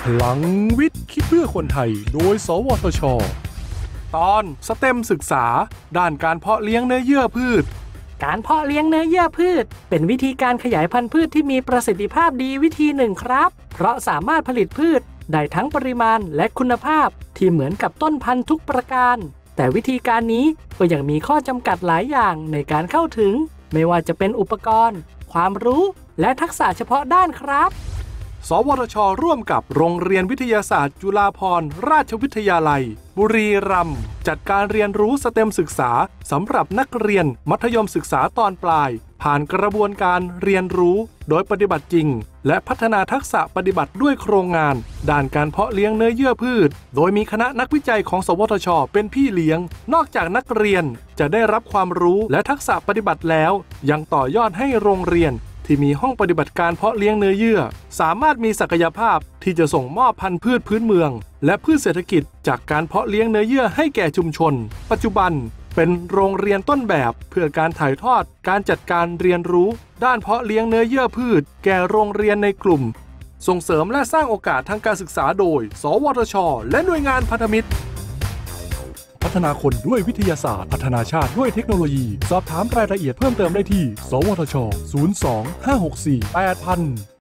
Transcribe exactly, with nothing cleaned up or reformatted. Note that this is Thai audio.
พลังวิทย์คิดเพื่อคนไทยโดยสวทช.ตอนสเต็มศึกษาด้านการเพาะเลี้ยงเนื้อเยื่อพืชการเพาะเลี้ยงเนื้อเยื่อพืชเป็นวิธีการขยายพันธุ์พืชที่มีประสิทธิภาพดีวิธีหนึ่งครับเพราะสามารถผลิตพืชได้ทั้งปริมาณและคุณภาพที่เหมือนกับต้นพันธุ์ทุกประการแต่วิธีการนี้ก็ยังมีข้อจำกัดหลายอย่างในการเข้าถึงไม่ว่าจะเป็นอุปกรณ์ความรู้และทักษะเฉพาะด้านครับสวทช.ร่วมกับโรงเรียนวิทยาศาสตร์จุฬาภรณราชวิทยาลัยบุรีรัมย์จัดการเรียนรู้สเต็มศึกษาสำหรับนักเรียนมัธยมศึกษาตอนปลายผ่านกระบวนการเรียนรู้โดยปฏิบัติจริงและพัฒนาทักษะปฏิบัติด้วยโครงงานด้านการเพาะเลี้ยงเนื้อเยื่อพืชโดยมีคณะนักวิจัยของสวทช.เป็นพี่เลี้ยงนอกจากนักเรียนจะได้รับความรู้และทักษะปฏิบัติแล้วยังต่อยอดให้โรงเรียนที่มีห้องปฏิบัติการเพาะเลี้ยงเนื้อเยื่อสามารถมีศักยภาพที่จะส่งมอบพันธุ์พืชพื้นเมืองและพืชเศรษฐกิจจากการเพาะเลี้ยงเนื้อเยื่อให้แก่ชุมชนปัจจุบันเป็นโรงเรียนต้นแบบเพื่อการถ่ายทอดการจัดการเรียนรู้ด้านเพาะเลี้ยงเนื้อเยื่อพืชแก่โรงเรียนในกลุ่มส่งเสริมและสร้างโอกาสทางการศึกษาโดยสวทช.และหน่วยงานพันธมิตรพัฒนาคนด้วยวิทยาศาสตร์พัฒนาชาติด้วยเทคโนโลยีสอบถามรายละเอียดเพิ่มเติมได้ที่สวทช. ศูนย์ สอง ห้า หก สี่ แปด ศูนย์ ศูนย์